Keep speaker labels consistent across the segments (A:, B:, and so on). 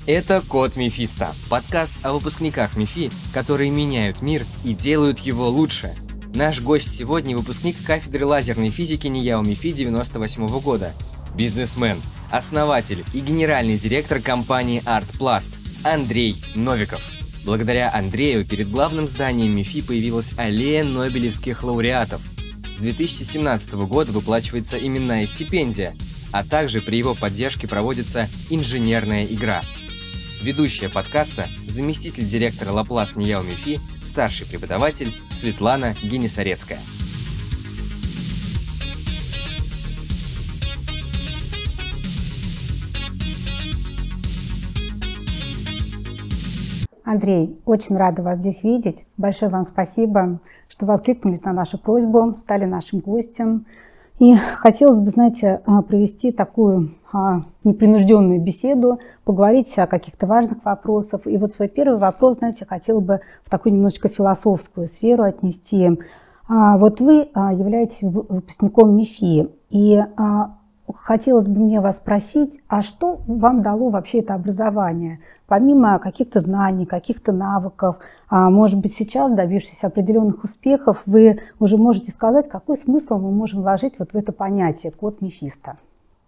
A: Это «Код Мефисто» – подкаст о выпускниках МИФИ, которые меняют мир и делают его лучше. Наш гость сегодня – выпускник кафедры лазерной физики НИЯО МИФИ 98 года, бизнесмен, основатель и генеральный директор компании «Артпласт» Андрей Новиков. Благодаря Андрею перед главным зданием МИФИ появилась аллея нобелевских лауреатов. С 2017 года выплачивается именная стипендия, а также при его поддержке проводится инженерная игра. Ведущая подкаста – заместитель директора Лаплас НИЯО МИФИ, старший преподаватель Светлана Генисарецкая.
B: Андрей, очень рада вас здесь видеть. Большое вам спасибо, что вы откликнулись на нашу просьбу, стали нашим гостем. И хотелось бы, знаете, провести такую непринужденную беседу, поговорить о каких-то важных вопросах. И вот свой первый вопрос, знаете, хотела бы в такую немножечко философскую сферу отнести. Вот вы являетесь выпускником МИФИ, и хотелось бы мне вас спросить, а что вам дало вообще это образование? Помимо каких-то знаний, каких-то навыков, может быть, сейчас, добившись определенных успехов, вы уже можете сказать, какой смысл мы можем вложить вот в это понятие «Код Мефисто».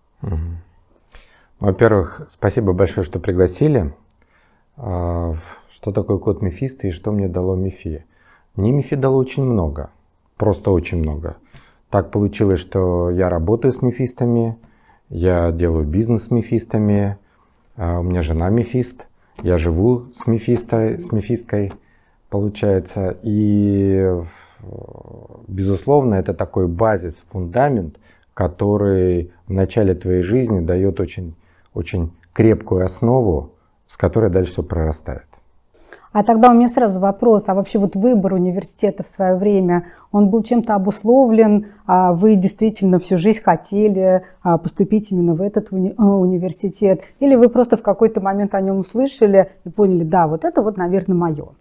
C: Во-первых, спасибо большое, что пригласили. Что такое «Код Мефисто» и что мне дало МИФИ? Мне МИФИ дало очень много, просто очень много. Так получилось, что я работаю с мефистами, я делаю бизнес с мефистами, у меня жена мефист, я живу с мефисткой, получается. И, безусловно, это такой базис, фундамент, который в начале твоей жизни дает очень, очень крепкую основу, с которой дальше все прорастает.
B: А тогда у меня сразу вопрос, а вообще вот выбор университета в свое время, он был чем-то обусловлен, а вы действительно всю жизнь хотели поступить именно в этот университет, или вы просто в какой-то момент о нем услышали и поняли, да, вот это вот, наверное, мое?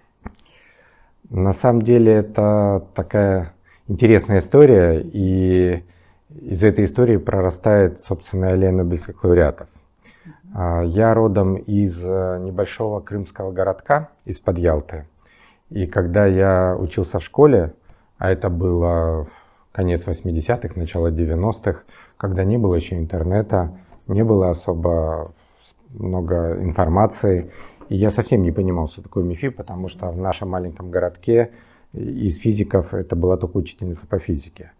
C: На самом деле это такая интересная история, и из этой истории прорастает, собственно, аллея нобелевских лауреатов. Я родом из небольшого крымского городка, из-под Ялты. И когда я учился в школе, а это было конец 80-х, начало 90-х, когда не было еще интернета, не было особо много информации, и я совсем не понимал, что такое МИФИ, потому что в нашем маленьком городке из физиков это была только учительница по физике.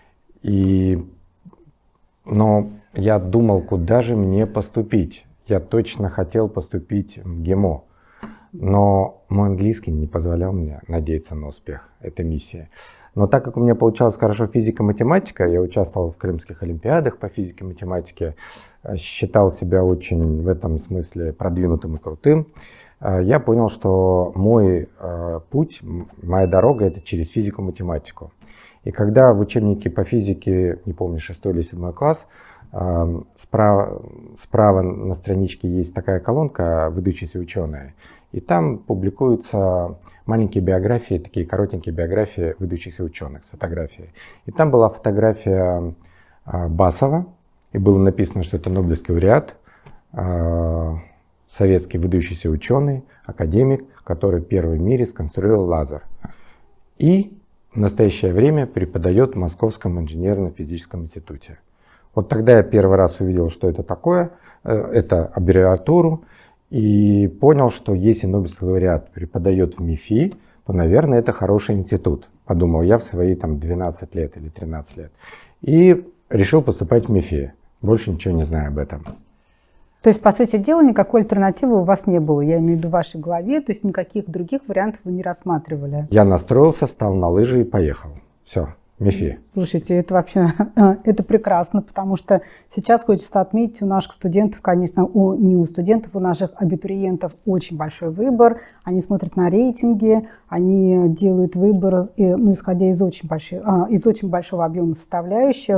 C: Но я думал, куда же мне поступить. Я точно хотел поступить в ГИМО, но мой английский не позволял мне надеяться на успех. Это миссия. Но так как у меня получалось хорошо физика-математика, я участвовал в крымских олимпиадах по физике и математике, считал себя очень в этом смысле продвинутым и крутым, я понял, что мой путь, моя дорога — это через физику-математику. И когда в учебнике по физике, не помню, 6 или 7 класс, справа на страничке есть такая колонка «Выдающиеся ученые», и там публикуются маленькие биографии, такие коротенькие биографии выдающихся ученых с фотографией. И там была фотография Басова, и было написано, что это нобелевский лауреат, советский выдающийся ученый, академик, который первый в мире сконструировал лазер. И в настоящее время преподает в Московском инженерно-физическом институте. Вот тогда я первый раз увидел, что это такое, это аббревиатуру, и понял, что если нобелевский лауреат преподает в МИФИ, то, наверное, это хороший институт, подумал я в свои 12 лет или 13 лет. И решил поступать в МИФИ, больше ничего не знаю об этом.
B: То есть, по сути дела, никакой альтернативы у вас не было, я имею в виду в вашей голове, то есть никаких других вариантов вы не рассматривали?
C: Я настроился, встал на лыжи и поехал. Все, МИФИ.
B: Слушайте, это вообще это прекрасно, потому что сейчас хочется отметить, у наших студентов, конечно, не у студентов, у наших абитуриентов очень большой выбор. Они смотрят на рейтинги, они делают выбор, исходя из очень большого объема составляющих.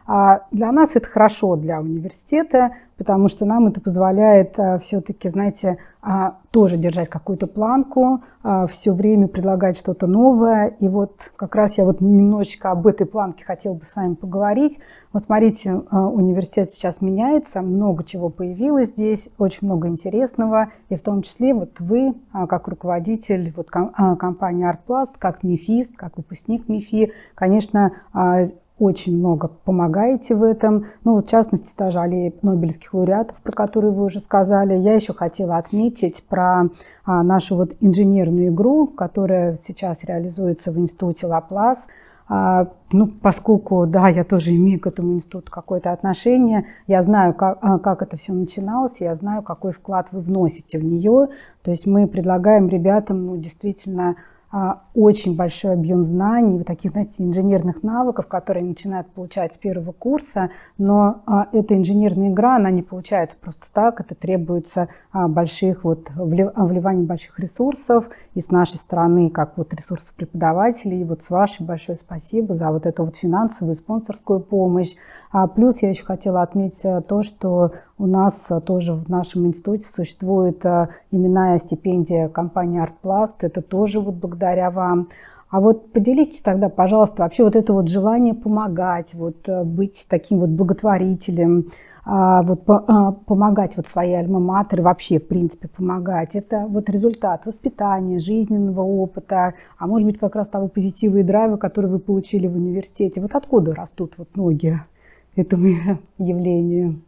B: Для нас это хорошо, для университета, потому что нам это позволяет все-таки, знаете, тоже держать какую-то планку, все время предлагать что-то новое. И вот как раз я вот немножечко об этой планке хотела бы с вами поговорить. Вот смотрите, университет сейчас меняется, много чего появилось здесь, очень много интересного. И в том числе вот вы, как руководитель вот компании ArtPlast, как МИФИст, как выпускник МИФИ, конечно, очень много помогаете в этом. Ну, вот в частности, даже аллея нобелевских лауреатов, про которые вы уже сказали. Я еще хотела отметить про нашу вот инженерную игру, которая сейчас реализуется в институте Лаплас. Ну, поскольку, да, я тоже имею к этому институту какое-то отношение, я знаю, как это все начиналось, я знаю, какой вклад вы вносите в нее. То есть мы предлагаем ребятам, ну, действительно, очень большой объем знаний, вот таких, знаете, инженерных навыков, которые начинают получать с первого курса, но эта инженерная игра, она не получается просто так, это требуется больших вот вливания больших ресурсов и с нашей стороны, как вот ресурсов преподавателей, и вот с вашей большое спасибо за вот эту вот финансовую спонсорскую помощь. Плюс я еще хотела отметить то, что у нас тоже в нашем институте существует именная стипендия компании ArtPlast, это тоже вот благодаря вам. А вот поделитесь тогда, пожалуйста, вообще вот это вот желание помогать, вот быть таким вот благотворителем, вот помогать вот своей альма-матер, вообще, в принципе, помогать. Это вот результат воспитания, жизненного опыта, а может быть, как раз того позитива и драйва, который вы получили в университете. Вот откуда растут вот ноги этому явлению?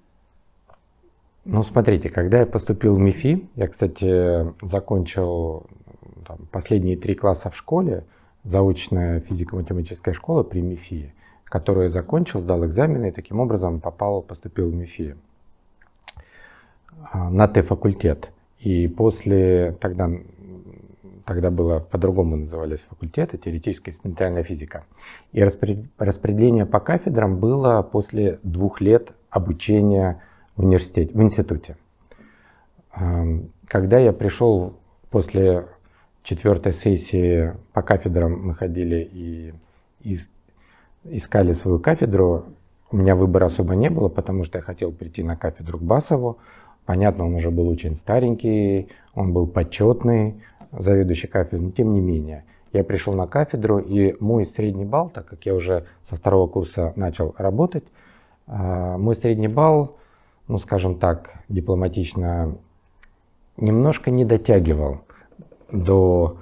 C: Ну, смотрите, когда я поступил в МИФИ, я, кстати, закончил последние 3 класса в школе, заочная физико-математическая школа при МИФИ, которую я закончил, сдал экзамены и таким образом поступил в МИФИ на Т-факультет. И после, тогда было по-другому назывались факультеты, теоретическая и экспериментальная физика. И распределение по кафедрам было после 2 лет обучения в институте. Когда я пришел после 4-й сессии по кафедрам, мы ходили и искали свою кафедру, у меня выбора особо не было, потому что я хотел прийти на кафедру к Басову. Понятно, он уже был очень старенький, он был почетный, заведующий кафедрой, но тем не менее. Я пришел на кафедру, и мой средний балл, так как я уже со 2-го курса начал работать, мой средний балл, ну, скажем так, дипломатично, немножко не дотягивал до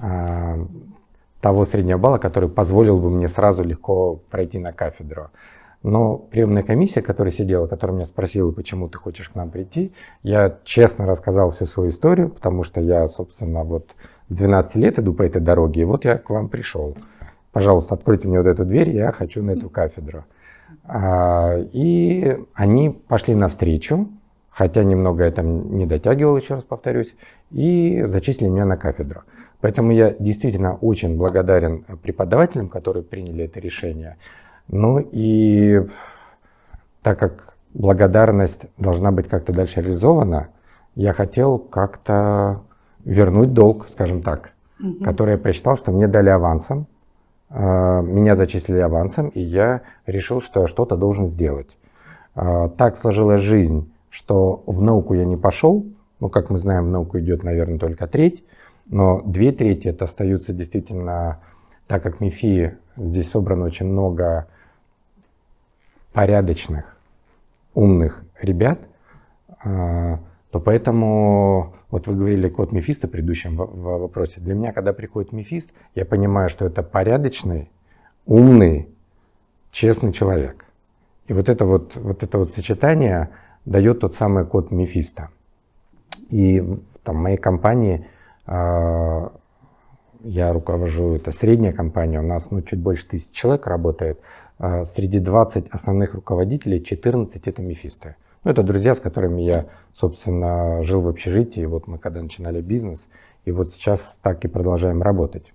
C: того среднего балла, который позволил бы мне сразу легко пройти на кафедру. Но приемная комиссия, которая сидела, которая меня спросила, почему ты хочешь к нам прийти, я честно рассказал всю свою историю, потому что я, собственно, вот с 12 лет иду по этой дороге, и вот я к вам пришел. Пожалуйста, откройте мне вот эту дверь, я хочу на эту кафедру. И они пошли навстречу, хотя немного я там не дотягивал, еще раз повторюсь, и зачислили меня на кафедру. Поэтому я действительно очень благодарен преподавателям, которые приняли это решение. Ну и так как благодарность должна быть как-то дальше реализована, я хотел как-то вернуть долг, скажем так, который я посчитал, что мне дали авансом. Меня зачислили авансом, и я решил, что я что-то должен сделать. Так сложилась жизнь, что в науку я не пошел. Ну, как мы знаем, в науку идет, наверное, только 1/3. Но 2/3 это остаются действительно, так как в МИФИ здесь собрано очень много порядочных, умных ребят, то поэтому, вот вы говорили код МИФИста в предыдущем вопросе. Для меня, когда приходит МИФИст, я понимаю, что это порядочный, умный, честный человек. И вот это вот сочетание дает тот самый код МИФИста. И там, в моей компании я руковожу, это средняя компания, у нас чуть больше 1000 человек работает. Среди 20 основных руководителей 14 это МИФисты. Ну, это друзья, с которыми я, собственно, жил в общежитии. Вот мы когда начинали бизнес, и вот сейчас так и продолжаем работать.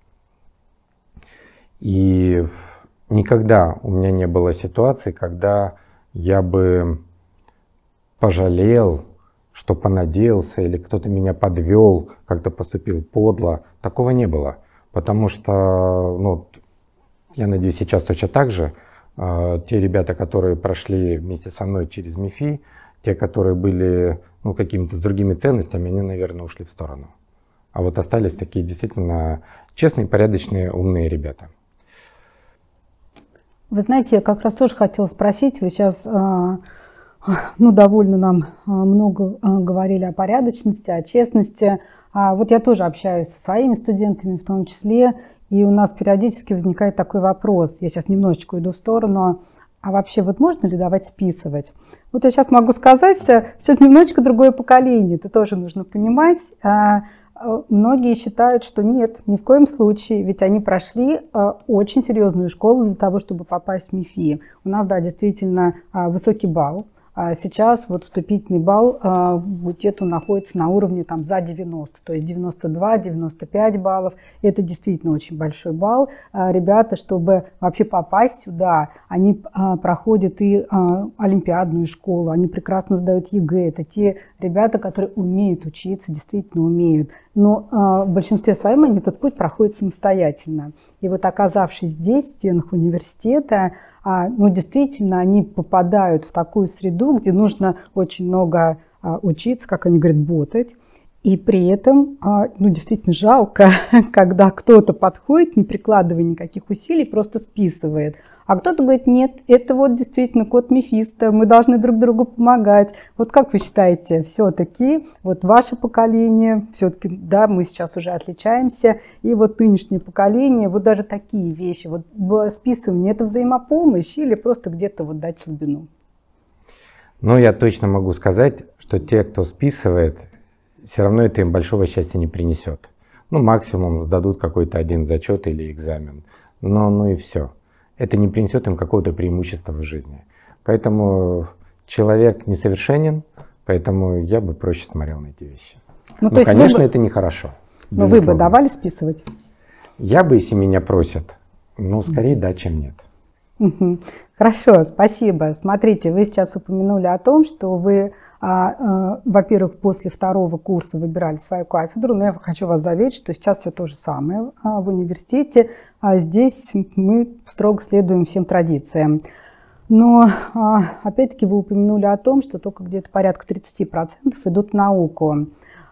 C: И никогда у меня не было ситуации, когда я бы пожалел, что понадеялся, или кто-то меня подвел, как-то поступил подло. Такого не было. Потому что, ну, я надеюсь, сейчас точно так же, те ребята, которые прошли вместе со мной через МИФИ, те, которые были какими-то с другими ценностями, они, наверное, ушли в сторону. А вот остались такие действительно честные, порядочные, умные ребята.
B: Вы знаете, я как раз тоже хотела спросить, вы сейчас довольно нам много говорили о порядочности, о честности. Вот я тоже общаюсь со своими студентами в том числе, и у нас периодически возникает такой вопрос. Я сейчас немножечко иду в сторону. А вообще вот можно ли давать списывать? Вот я сейчас могу сказать, сейчас немножечко другое поколение, это тоже нужно понимать. Многие считают, что нет, ни в коем случае, ведь они прошли очень серьезную школу для того, чтобы попасть в МИФИ. У нас, да, действительно высокий балл. Сейчас вот вступительный балл где-то находится на уровне там, за 90, то есть 92-95 баллов. Это действительно очень большой балл. Ребята, чтобы вообще попасть сюда, они проходят и олимпиадную школу, они прекрасно сдают ЕГЭ. Это те ребята, которые умеют учиться, действительно умеют. Но в большинстве своем они этот путь проходят самостоятельно. И вот оказавшись здесь, в стенах университета, действительно, они попадают в такую среду, где нужно очень много учиться, как они говорят, ботать. И при этом, действительно жалко, когда кто-то подходит, не прикладывая никаких усилий, просто списывает. А кто-то говорит, нет, это вот действительно код Мефисто, мы должны друг другу помогать. Вот как вы считаете, все-таки вот ваше поколение, все-таки, да, мы сейчас уже отличаемся, и вот нынешнее поколение, вот даже такие вещи, вот списывание, это взаимопомощь или просто где-то вот дать слабину?
C: Я точно могу сказать, что те, кто списывает, все равно это им большого счастья не принесет. Максимум сдадут какой-то один зачет или экзамен, но и все. Это не принесет им какого-то преимущества в жизни. Поэтому человек несовершенен, поэтому я бы проще смотрел на эти вещи. Конечно, это нехорошо.
B: Но вы бы давали списывать?
C: Я бы, если меня просят, скорее да, чем нет.
B: Хорошо, спасибо. Смотрите, вы сейчас упомянули о том, что вы, во-первых, после второго курса выбирали свою кафедру, но я хочу вас заверить, что сейчас все то же самое в университете. Здесь мы строго следуем всем традициям. Но, опять-таки, вы упомянули о том, что только где-то порядка 30% идут в науку.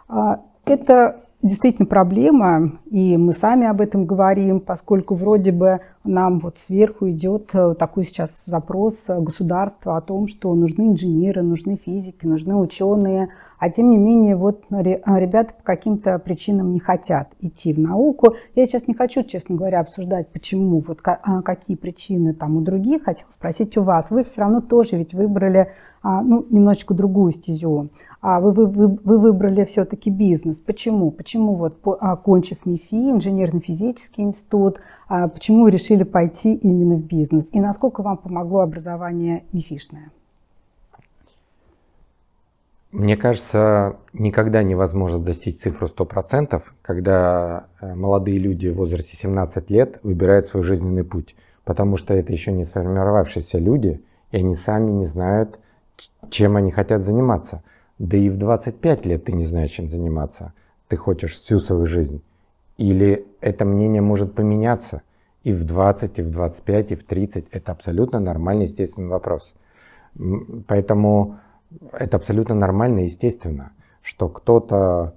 B: Это действительно проблема, и мы сами об этом говорим, поскольку вроде бы нам вот сверху идет такой сейчас запрос государства о том, что нужны инженеры, нужны физики, нужны ученые, а тем не менее вот ребята по каким-то причинам не хотят идти в науку. Я сейчас не хочу, честно говоря, обсуждать, почему, вот какие причины там у других, хотела спросить у вас. Вы все равно тоже ведь выбрали немножечко другую стезю. Вы выбрали все-таки бизнес. Почему? Почему вот, окончив МИФИ, инженерно-физический институт, почему вы решили пойти именно в бизнес? И насколько вам помогло образование МИФИшное?
C: Мне кажется, никогда невозможно достичь цифру 100%, когда молодые люди в возрасте 17 лет выбирают свой жизненный путь. Потому что это еще не сформировавшиеся люди, и они сами не знают, чем они хотят заниматься. Да и в 25 лет ты не знаешь, чем заниматься. Ты хочешь всю свою жизнь. Или это мнение может поменяться и в 20, и в 25, и в 30. Это абсолютно нормальный, естественный вопрос. Поэтому это абсолютно нормально и естественно, что кто-то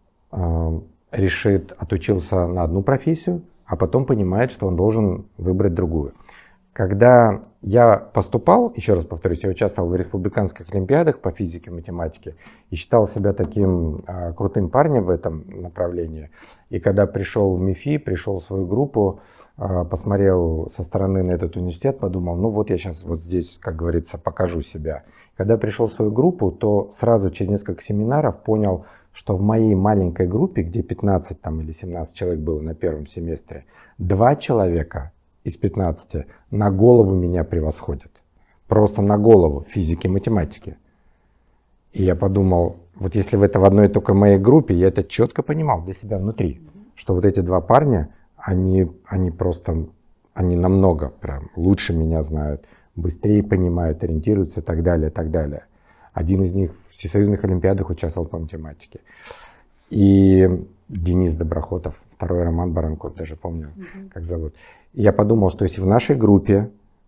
C: отучился на одну профессию, а потом понимает, что он должен выбрать другую. Когда я поступал, еще раз повторюсь, я участвовал в республиканских олимпиадах по физике и математике и считал себя таким крутым парнем в этом направлении. И когда пришел в МИФИ, пришел в свою группу, посмотрел со стороны на этот университет, подумал, вот я сейчас вот здесь, как говорится, покажу себя. Когда пришел в свою группу, то сразу через несколько семинаров понял, что в моей маленькой группе, где 15 или 17 человек было на первом семестре, 2 человека из 15 на голову меня превосходят. Просто на голову в физике и математике. И я подумал, вот если в одной только моей группе, я это четко понимал для себя внутри, что вот эти 2 парня, они намного прям лучше меня знают, быстрее понимают, ориентируются и так далее, и так далее. Один из них в всесоюзных олимпиадах участвовал по математике. И Денис Доброхотов, второй Роман Баранков, даже помню, как зовут. И я подумал, что если в нашей группе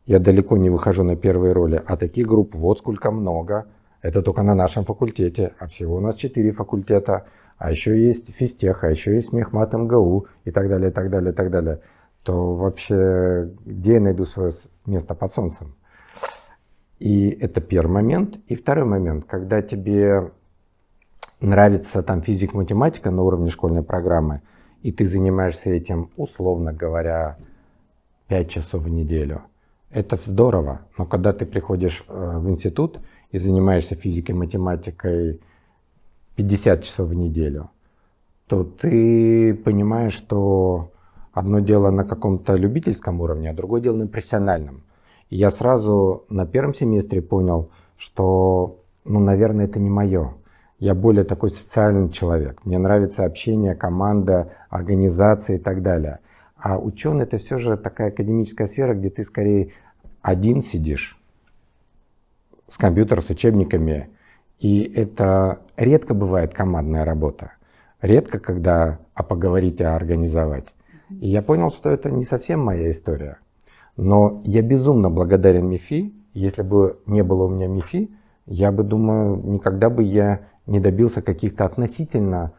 C: я далеко не выхожу на первые роли, а таких групп вот сколько много. Это только на нашем факультете, а всего у нас 4 факультета, а еще есть физтех, а еще есть мехмат МГУ и так далее, и так далее, и так далее. То вообще где я найду свое место под солнцем? И это первый момент. И второй момент, когда тебе нравится там физика-математика на уровне школьной программы, и ты занимаешься этим, условно говоря, 5 часов в неделю. Это здорово, но когда ты приходишь в институт и занимаешься физикой, математикой 50 часов в неделю, то ты понимаешь, что одно дело на каком-то любительском уровне, а другое дело на профессиональном. И я сразу на первом семестре понял, что, наверное, это не мое. Я более такой социальный человек. Мне нравится общение, команда, организация и так далее. А ученый — это все же такая академическая сфера, где ты скорее один сидишь с компьютером, с учебниками. И это редко бывает командная работа. Редко, когда поговорить, организовать. И я понял, что это не совсем моя история. Но я безумно благодарен МИФИ. Если бы не было у меня МИФИ, я бы, думаю, никогда бы я не добился каких-то относительно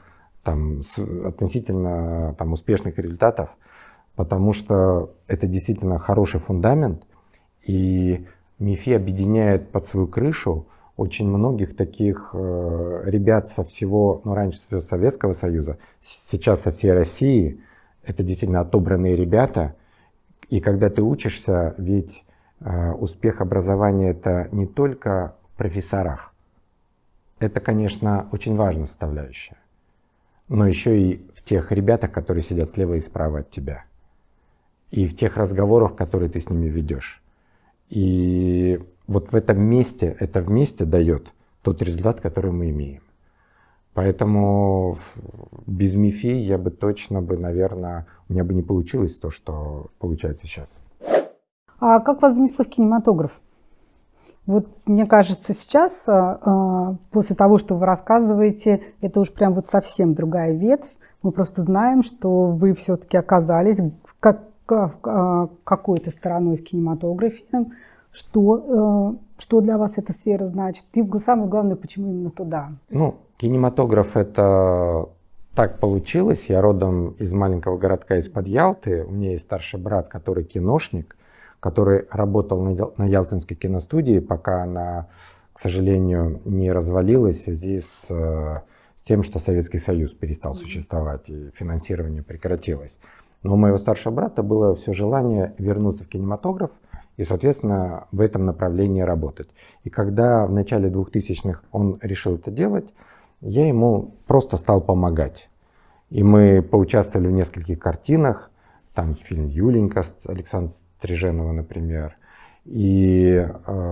C: успешных результатов, потому что это действительно хороший фундамент, и МИФИ объединяет под свою крышу очень многих таких ребят со всего, раньше со Советского Союза, сейчас со всей России. Это действительно отобранные ребята, и когда ты учишься, ведь успех образования — это не только в профессорах. Это, конечно, очень важная составляющая, но еще и в тех ребятах, которые сидят слева и справа от тебя, и в тех разговорах, которые ты с ними ведешь. И вот в этом месте, это вместе дает тот результат, который мы имеем. Поэтому без МИФИ я бы точно, наверное, у меня бы не получилось то, что получается сейчас.
B: А как вас занесло в кинематограф? Вот мне кажется, сейчас, после того, что вы рассказываете, это уж прям вот совсем другая ветвь. Мы просто знаем, что вы все-таки оказались какой-то стороной в кинематографе. Что для вас эта сфера значит? И самое главное, почему именно туда?
C: Кинематограф — это так получилось. Я родом из маленького городка из-под Ялты. У меня есть старший брат, который киношник, который работал на Ялтинской киностудии, пока она, к сожалению, не развалилась в связи с тем, что Советский Союз перестал существовать и финансирование прекратилось. Но у моего старшего брата было все желание вернуться в кинематограф и, соответственно, в этом направлении работать. И когда в начале 2000-х он решил это делать, я ему просто стал помогать. И мы поучаствовали в нескольких картинах, там фильм «Юленька» Александра Стриженова, например. И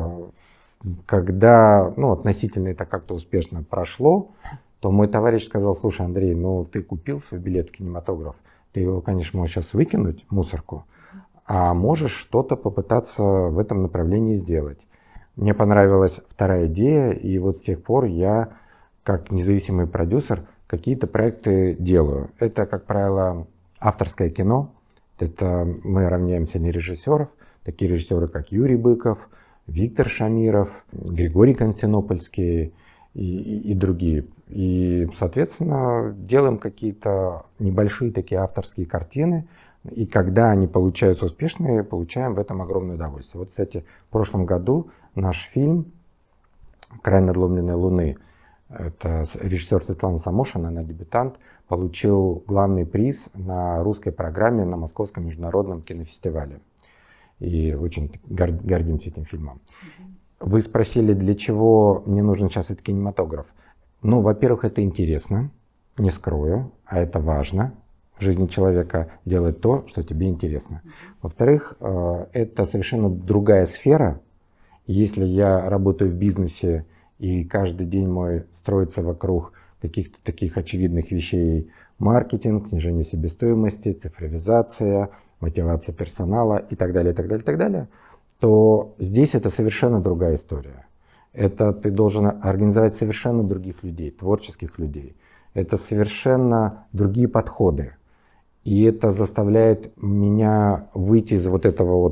C: когда относительно это как-то успешно прошло, то мой товарищ сказал: слушай, Андрей, ты купил свой билет в кинематограф, ты его, конечно, можешь сейчас выкинуть в мусорку, а можешь что-то попытаться в этом направлении сделать. Мне понравилась вторая идея, и вот с тех пор я, как независимый продюсер, какие-то проекты делаю. Это, как правило, авторское кино. Это мы равняемся на режиссеров, такие режиссеры, как Юрий Быков, Виктор Шамиров, Григорий Константинопольский и другие. И, соответственно, делаем какие-то небольшие такие авторские картины. И когда они получаются успешные, получаем в этом огромное удовольствие. Вот, кстати, в прошлом году наш фильм «Край надломленной луны», это режиссер Светлана Самошина, она дебютант, получил главный приз на русской программе на Московском международном кинофестивале. И очень гордимся этим фильмом. Вы спросили, для чего мне нужен сейчас этот кинематограф? Во-первых, это интересно, не скрою, а это важно. В жизни человека делать то, что тебе интересно. Во-вторых, это совершенно другая сфера. Если я работаю в бизнесе, и каждый день мой строится вокруг каких-то таких очевидных вещей: маркетинг, снижение себестоимости, цифровизация, мотивация персонала и так далее, и так далее, и так далее, то здесь это совершенно другая история. Это ты должен организовать совершенно других людей, творческих людей. Это совершенно другие подходы. И это заставляет меня выйти из вот этого вот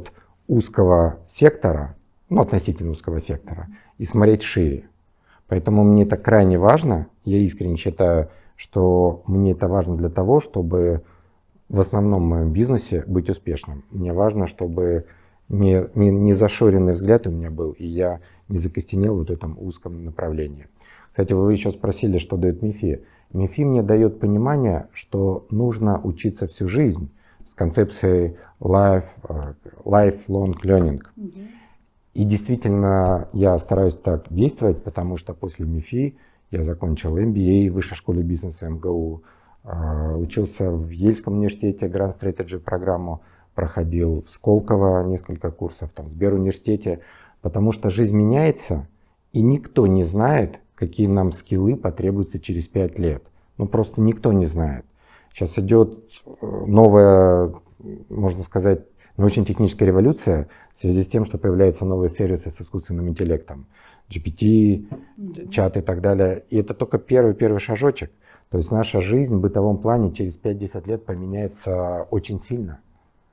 C: узкого сектора, ну, относительно узкого сектора, и смотреть шире. Поэтому мне это крайне важно. Я искренне считаю, что мне это важно для того, чтобы в основном в моем бизнесе быть успешным. Мне важно, чтобы не зашоренный взгляд у меня был, и я не закостенел в этом узком направлении. Кстати, вы еще спросили, что дает МИФИ. МИФИ мне дает понимание, что нужно учиться всю жизнь с концепцией lifelong learning. И действительно, я стараюсь так действовать, потому что после МИФИ я закончил MBA в Высшей школе бизнеса МГУ, учился в Ельском университете Grand Strategy программу, проходил в Сколково несколько курсов, там, в Сберуниверситете, потому что жизнь меняется, и никто не знает, какие нам скиллы потребуются через 5 лет. Ну, просто никто не знает. Сейчас идет новая, можно сказать, научно-техническая революция в связи с тем, что появляются новые сервисы с искусственным интеллектом, GPT, чат и так далее. И это только первый шажочек. То есть наша жизнь в бытовом плане через 5-10 лет поменяется очень сильно.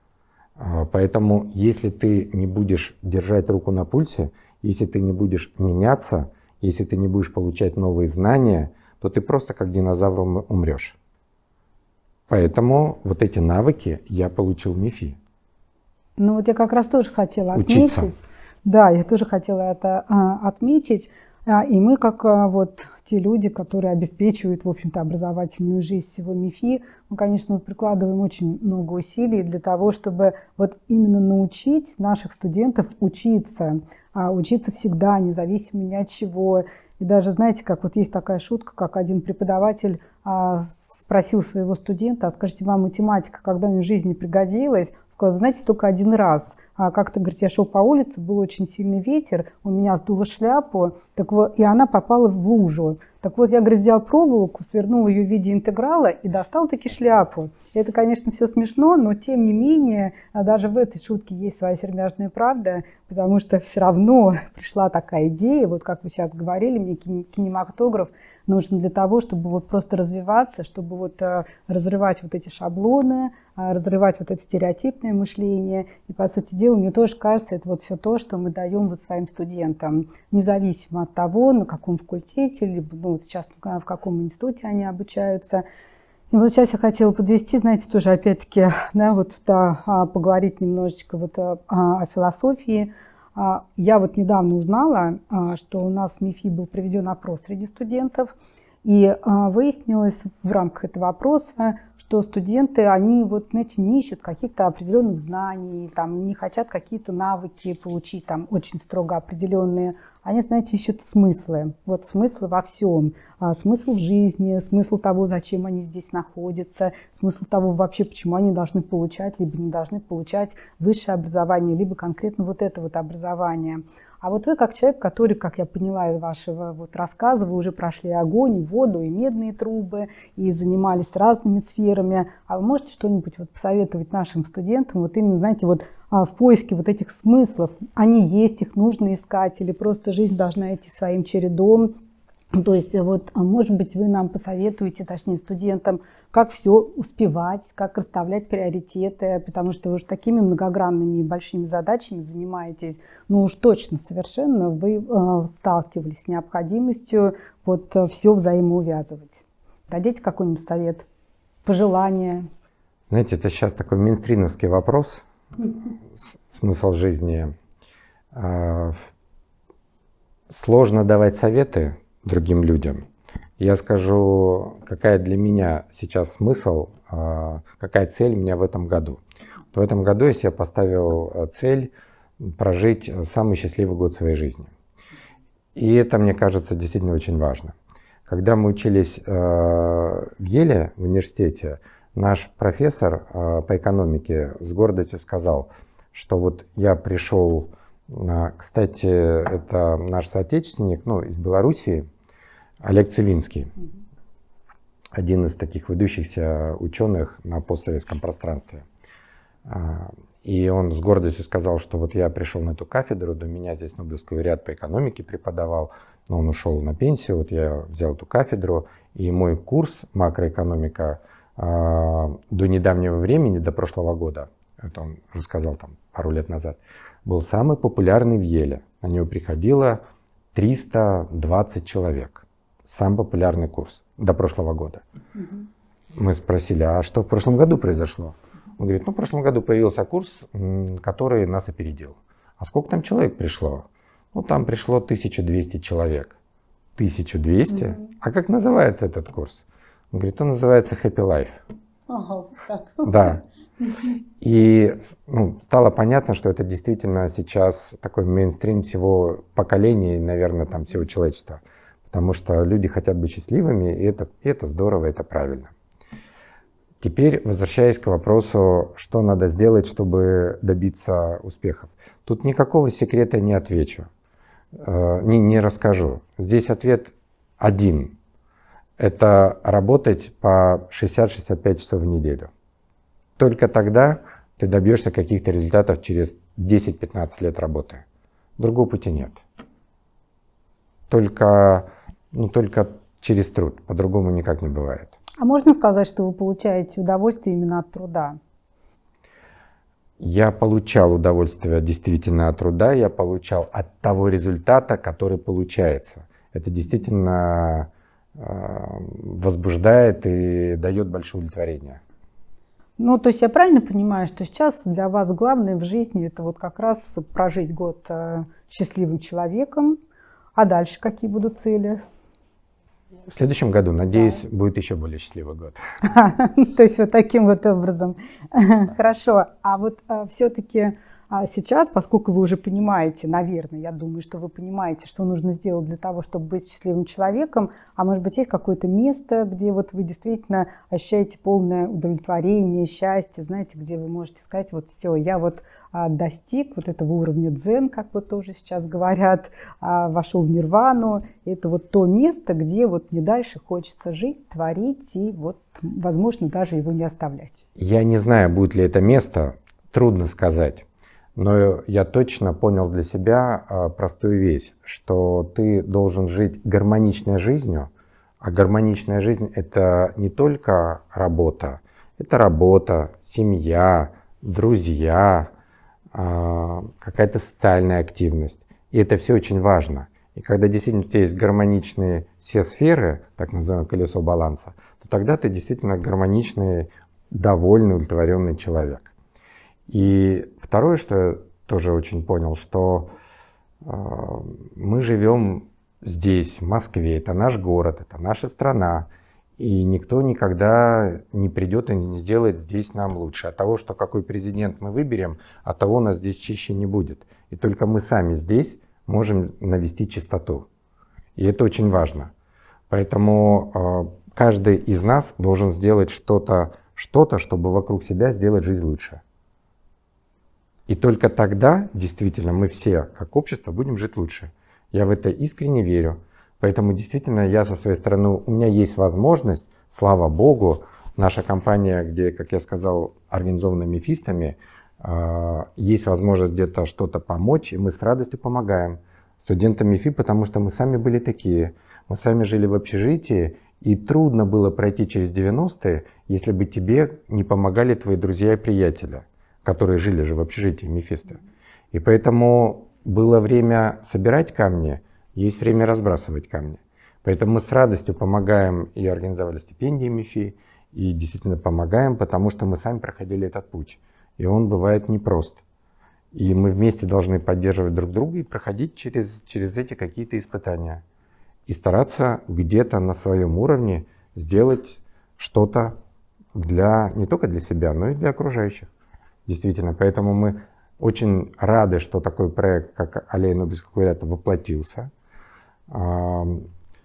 C: Поэтому если ты не будешь держать руку на пульсе, если ты не будешь меняться, если ты не будешь получать новые знания, то ты просто как динозавр умрешь. Поэтому вот эти навыки я получил в МИФИ.
B: Ну вот я как раз тоже хотела
C: Учиться.
B: отметить. Да, я тоже хотела это отметить. И мы, как вот те люди, которые обеспечивают, в общем-то, образовательную жизнь всего МИФИ, мы, конечно, прикладываем очень много усилий для того, чтобы вот именно научить наших студентов учиться всегда, независимо ни от чего. И даже, знаете, как вот есть такая шутка, как один преподаватель спросил своего студента: а скажите, вам математика когда-нибудь в жизни пригодилась? Сказал: знаете, только один раз. Как-то, говорит, я шел по улице, был очень сильный ветер, у меня сдуло шляпу, так вот, и она попала в лужу. Так вот, я, говорит, взял проволоку, свернул ее в виде интеграла и достал таки шляпу. И это, конечно, все смешно, но тем не менее, даже в этой шутке есть своя сермяжная правда, потому что все равно пришла такая идея, вот как вы сейчас говорили, мне кинематограф нужен для того, чтобы вот просто развиваться, чтобы вот разрывать вот эти шаблоны, разрывать вот это стереотипное мышление. И, по сути дела, мне тоже кажется, это вот все то, что мы даем вот своим студентам, независимо от того, на каком факультете, либо вот сейчас в каком институте они обучаются. И вот сейчас я хотела подвести, знаете, тоже опять-таки, да, вот поговорить немножечко вот о философии. Я вот недавно узнала, что у нас в МИФИ был проведен опрос среди студентов, и выяснилось в рамках этого опроса, что студенты, они вот, знаете, не ищут каких-то определенных знаний, там, не хотят какие-то навыки получить, там, очень строго определенные. Они, знаете, ищут смыслы. Вот смыслы во всем. Смысл в жизни, смысл того, зачем они здесь находятся, смысл того вообще, почему они должны получать, либо не должны получать высшее образование, либо конкретно вот это вот образование. А вот вы, как человек, который, как я поняла из вашего вот рассказа, вы уже прошли огонь, воду и медные трубы, и занимались разными сферами. А вы можете что-нибудь вот посоветовать нашим студентам, вот именно, знаете, вот в поиске вот этих смыслов? Они есть, их нужно искать, или просто жизнь должна идти своим чередом? То есть, вот, может быть, вы нам посоветуете, точнее, студентам, как все успевать, как расставлять приоритеты, потому что вы уже такими многогранными и большими задачами занимаетесь, ну уж точно, совершенно вы сталкивались с необходимостью вот все взаимоувязывать. Дадите какой-нибудь совет, пожелание?
C: Знаете, это сейчас такой мейнстримовский вопрос, смысл жизни. Сложно давать советы другим людям. Я скажу, какая для меня сейчас смысл, какая цель у меня в этом году. В этом году я себе поставил цель прожить самый счастливый год своей жизни. И это, мне кажется, действительно очень важно. Когда мы учились в Еле, в университете, наш профессор по экономике с гордостью сказал, что вот я пришел, кстати, это наш соотечественник, ну, из Белоруссии, Олег Цивинский, один из таких выдающихся ученых на постсоветском пространстве. И он с гордостью сказал, что вот я пришел на эту кафедру, до меня здесь Нобелевский лауреат по экономике преподавал, но он ушел на пенсию, вот я взял эту кафедру, и мой курс макроэкономика до недавнего времени, до прошлого года, это он рассказал там пару лет назад, был самый популярный в Еле. На него приходило 320 человек. Самый популярный курс до прошлого года. Мы спросили, а что в прошлом году произошло? Он говорит, ну в прошлом году появился курс, который нас опередил. А сколько там человек пришло? Ну там пришло 1200 человек. 1200? А как называется этот курс? Он говорит, он называется Happy Life.
B: Ага, так.
C: Да. И стало понятно, что это действительно сейчас такой мейнстрим всего поколения, наверное, там всего человечества. Потому что люди хотят быть счастливыми, и это здорово, это правильно. Теперь, возвращаясь к вопросу, что надо сделать, чтобы добиться успехов. Тут никакого секрета не отвечу, не расскажу. Здесь ответ один. Это работать по 60-65 часов в неделю. Только тогда ты добьешься каких-то результатов через 10-15 лет работы. Другого пути нет. Только через труд. По-другому никак не бывает.
B: А можно сказать, что вы получаете удовольствие именно от труда?
C: Я получал удовольствие действительно от труда, я получал от того результата, который получается. Это действительно возбуждает и дает большое удовлетворение.
B: Ну, то есть я правильно понимаю, что сейчас для вас главное в жизни это вот как раз прожить год счастливым человеком, а дальше какие будут цели?
C: В следующем году, надеюсь, будет еще более счастливый год.
B: То есть вот таким вот образом. Хорошо. А вот все-таки сейчас, поскольку вы уже понимаете, наверное, я думаю, что вы понимаете, что нужно сделать для того, чтобы быть счастливым человеком, а может быть, есть какое-то место, где вот вы действительно ощущаете полное удовлетворение, счастье, знаете, где вы можете сказать, вот все, я вот достиг вот этого уровня дзен, как вот тоже сейчас говорят, вошел в нирвану. Это вот то место, где вот мне дальше хочется жить, творить и вот, возможно, даже его не оставлять.
C: Я не знаю, будет ли это место, трудно сказать. Но я точно понял для себя простую вещь, что ты должен жить гармоничной жизнью, а гармоничная жизнь — это не только работа, это работа, семья, друзья, какая-то социальная активность. И это все очень важно. И когда действительно у тебя есть гармоничные все сферы, так называемое колесо баланса, то тогда ты действительно гармоничный, довольный, удовлетворенный человек. И второе, что я тоже очень понял, что мы живем здесь, в Москве, это наш город, это наша страна, и никто никогда не придет и не сделает здесь нам лучше. От того, что какой президент мы выберем, от того нас здесь чище не будет. И только мы сами здесь можем навести чистоту. И это очень важно. Поэтому каждый из нас должен сделать что-то, чтобы вокруг себя сделать жизнь лучше. И только тогда, действительно, мы все, как общество, будем жить лучше. Я в это искренне верю. Поэтому, действительно, я со своей стороны, у меня есть возможность, слава Богу, наша компания, где, как я сказал, организована мефистами, есть возможность где-то что-то помочь, и мы с радостью помогаем студентам МИФИ, потому что мы сами были такие. Мы сами жили в общежитии, и трудно было пройти через 90-е, если бы тебе не помогали твои друзья и приятели, которые жили же в общежитии Мефисто. И поэтому было время собирать камни, есть время разбрасывать камни. Поэтому мы с радостью помогаем и организовали стипендии МИФИ, и действительно помогаем, потому что мы сами проходили этот путь. И он бывает непрост. И мы вместе должны поддерживать друг друга и проходить через эти какие-то испытания. И стараться где-то на своем уровне сделать что-то не только для себя, но и для окружающих. Действительно, поэтому мы очень рады, что такой проект, как «Аллея Нобелевских лауреатов», воплотился. К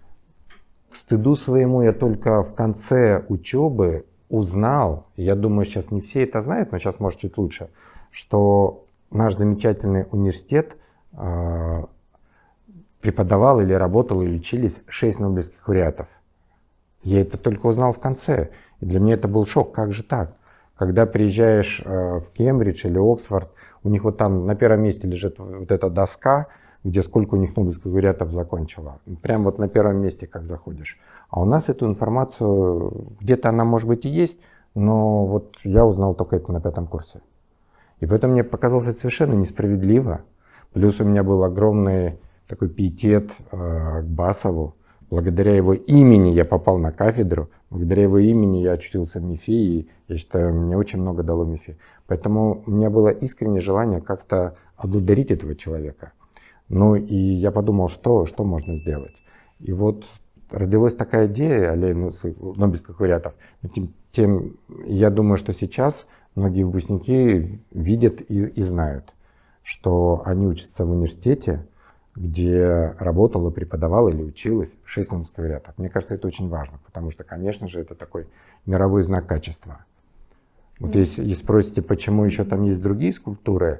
C: стыду своему я только в конце учебы узнал, я думаю, сейчас не все это знают, но сейчас, может, чуть лучше, что наш замечательный университет преподавал или работал, или учились 6 нобелевских лауреатов. Я это только узнал в конце. И для меня это был шок. Как же так? Когда приезжаешь в Кембридж или Оксфорд, у них вот там на первом месте лежит вот эта доска, где сколько у них нобелевских лауреатов закончило. Прям вот на первом месте, как заходишь. А у нас эту информацию, где-то она, может быть, и есть, но вот я узнал только это на 5-м курсе. И поэтому мне показалось это совершенно несправедливо. Плюс у меня был огромный такой пиетет к Басову. Благодаря его имени я попал на кафедру, благодаря его имени я очутился в МИФИ, и я считаю, мне очень много дало МИФИ. Поэтому у меня было искреннее желание как-то отблагодарить этого человека. Ну и я подумал, что можно сделать. И вот родилась такая идея аллеи Нобелевских лауреатов. Тем я думаю, что сейчас многие выпускники видят и знают, что они учатся в университете, где работала, преподавала или училась 6 Нобелевских лауреатов. Мне кажется, это очень важно, потому что, конечно же, это такой мировой знак качества. Вот если спросите, почему еще там есть другие скульптуры,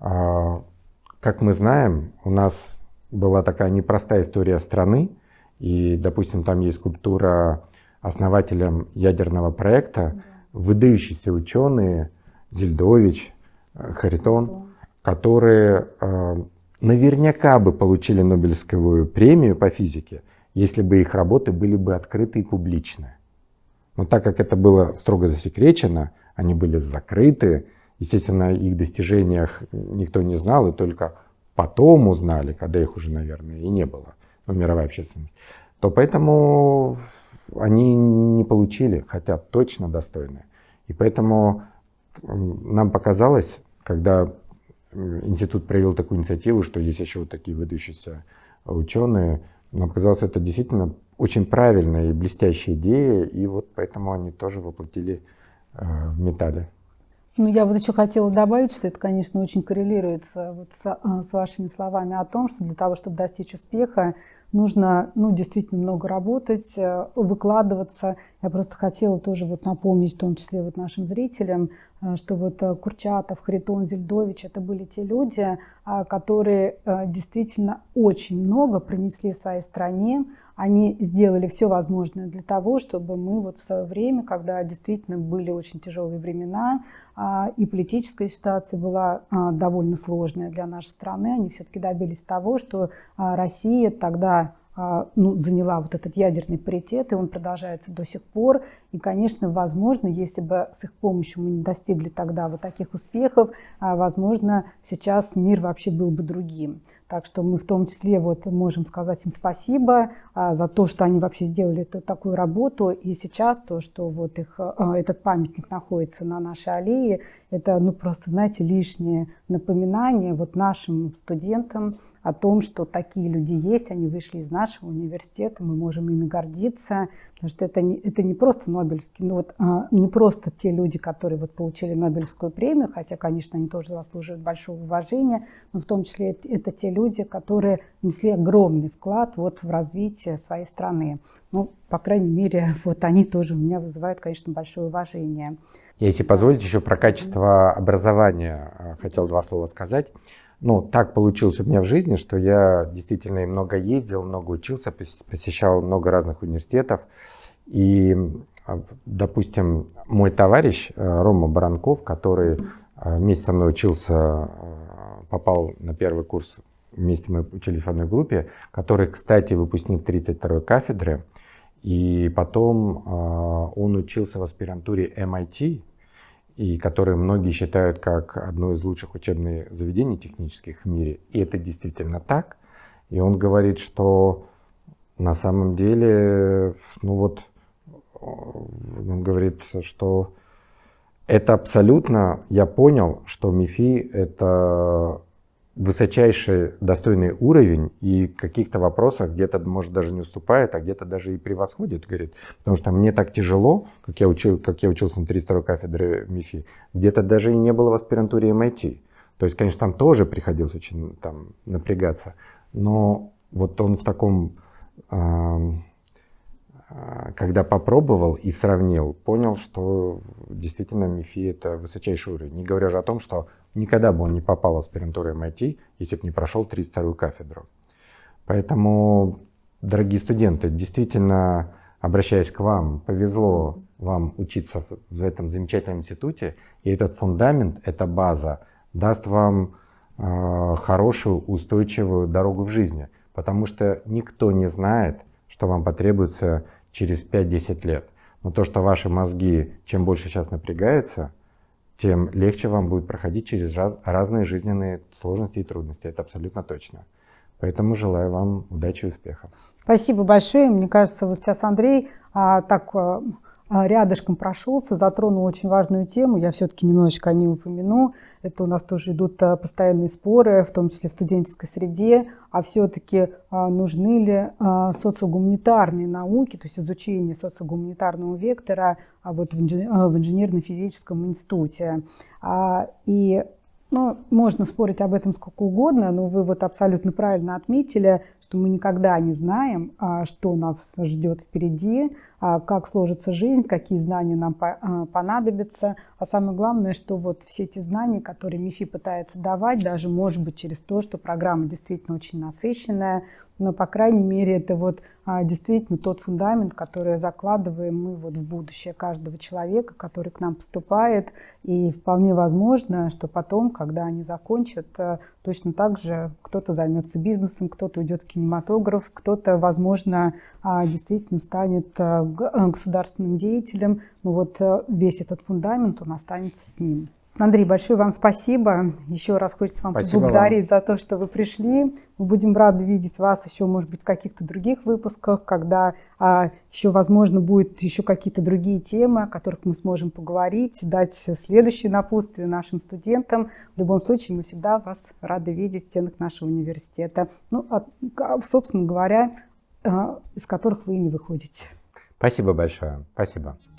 C: как мы знаем, у нас была такая непростая история страны, и, допустим, там есть скульптура основателя ядерного проекта, выдающиеся ученые Зельдович, Харитон, которые наверняка бы получили Нобелевскую премию по физике, если бы их работы были бы открыты и публичны. Но так как это было строго засекречено, они были закрыты, естественно, о их достижениях никто не знал, и только потом узнали, когда их уже, наверное, и не было, мировая общественность, то поэтому они не получили, хотя точно достойны. И поэтому нам показалось, когда институт провел такую инициативу, что есть еще вот такие выдающиеся ученые, нам показалось, это действительно очень правильная и блестящая идея, и вот поэтому они тоже воплотили в металле.
B: Ну, я вот еще хотела добавить, что это, конечно, очень коррелируется вот с вашими словами о том, что для того, чтобы достичь успеха, нужно, действительно много работать, выкладываться. Я просто хотела тоже вот напомнить, в том числе вот нашим зрителям, что вот Курчатов, Харитон, Зельдович — это были те люди, которые действительно очень много принесли своей стране. Они сделали все возможное для того, чтобы мы вот в свое время, когда действительно были очень тяжелые времена, и политическая ситуация была довольно сложная для нашей страны, они все-таки добились того, что Россия тогда заняла вот этот ядерный паритет, и он продолжается до сих пор. И, конечно, возможно, если бы с их помощью мы не достигли тогда вот таких успехов, возможно, сейчас мир вообще был бы другим. Так что мы в том числе вот можем сказать им спасибо за то, что они вообще сделали такую работу. И сейчас то, что вот этот памятник находится на нашей аллее, это просто, знаете, лишнее напоминание вот нашим студентам о том, что такие люди есть, они вышли из нашего университета, мы можем ими гордиться, потому что это не просто Нобелевский, не просто те люди, которые вот получили Нобелевскую премию, хотя, конечно, они тоже заслуживают большого уважения, но в том числе это те люди, которые внесли огромный вклад вот в развитие своей страны. По крайней мере, вот они тоже у меня вызывают, конечно, большое уважение.
C: Если позволите, еще про качество образования хотел 2 слова сказать. Так получилось у меня в жизни, что я действительно и много ездил, много учился, посещал много разных университетов. И, допустим, мой товарищ Рома Баранков, который вместе со мной учился, попал на первый курс, вместе мы учились в одной группе, который, кстати, выпускник 32-й кафедры, и потом он учился в аспирантуре MIT, и которые многие считают как одно из лучших учебных заведений технических в мире. И это действительно так. И он говорит, что на самом деле, он говорит, что это абсолютно, я понял, что МИФИ — это высочайший достойный уровень, и в каких-то вопросах где-то, может, даже не уступает, а где-то даже и превосходит, говорит. Потому что мне так тяжело, как я учился на 32-й кафедре МИФИ, где-то даже и не было в аспирантуре MIT. То есть, конечно, там тоже приходилось очень напрягаться. Но вот он в таком, когда попробовал и сравнил, понял, что действительно МИФИ — это высочайший уровень. Не говоря же о том, что никогда бы он не попал в аспирантуру MIT, если бы не прошел 32-ю кафедру. Поэтому, дорогие студенты, действительно, обращаясь к вам, повезло вам учиться в этом замечательном институте, и этот фундамент, эта база даст вам хорошую, устойчивую дорогу в жизни, потому что никто не знает, что вам потребуется через 5-10 лет. Но то, что ваши мозги чем больше сейчас напрягаются, тем легче вам будет проходить через разные жизненные сложности и трудности. Это абсолютно точно. Поэтому желаю вам удачи и успехов.
B: Спасибо большое. Мне кажется, вот сейчас Андрей так рядышком прошелся, затронул очень важную тему. Я все-таки немножечко о ней упомяну. Это у нас тоже идут постоянные споры, в том числе в студенческой среде, а все-таки нужны ли социогуманитарные науки, то есть изучение социогуманитарного вектора вот в инженерно-физическом институте. Можно спорить об этом сколько угодно, но вы вот абсолютно правильно отметили, что мы никогда не знаем, что нас ждет впереди, как сложится жизнь, какие знания нам понадобятся. А самое главное, что вот все эти знания, которые МИФИ пытается давать, даже может быть через то, что программа действительно очень насыщенная, но, по крайней мере, это вот действительно тот фундамент, который закладываем мы вот в будущее каждого человека, который к нам поступает. И вполне возможно, что потом, когда они закончат, точно так же кто-то займется бизнесом, кто-то уйдет в кинематограф, кто-то, возможно, действительно станет государственным деятелем. Но вот весь этот фундамент, он останется с ним. Андрей, большое вам спасибо. Еще раз хочется вам поблагодарить за то, что вы пришли. Мы будем рады видеть вас еще, может быть, в каких-то других выпусках, когда еще, возможно, будут еще какие-то другие темы, о которых мы сможем поговорить, дать следующее напутствие нашим студентам. В любом случае, мы всегда вас рады видеть в стенах нашего университета. Собственно говоря, из которых вы и не выходите.
C: Спасибо большое. Спасибо.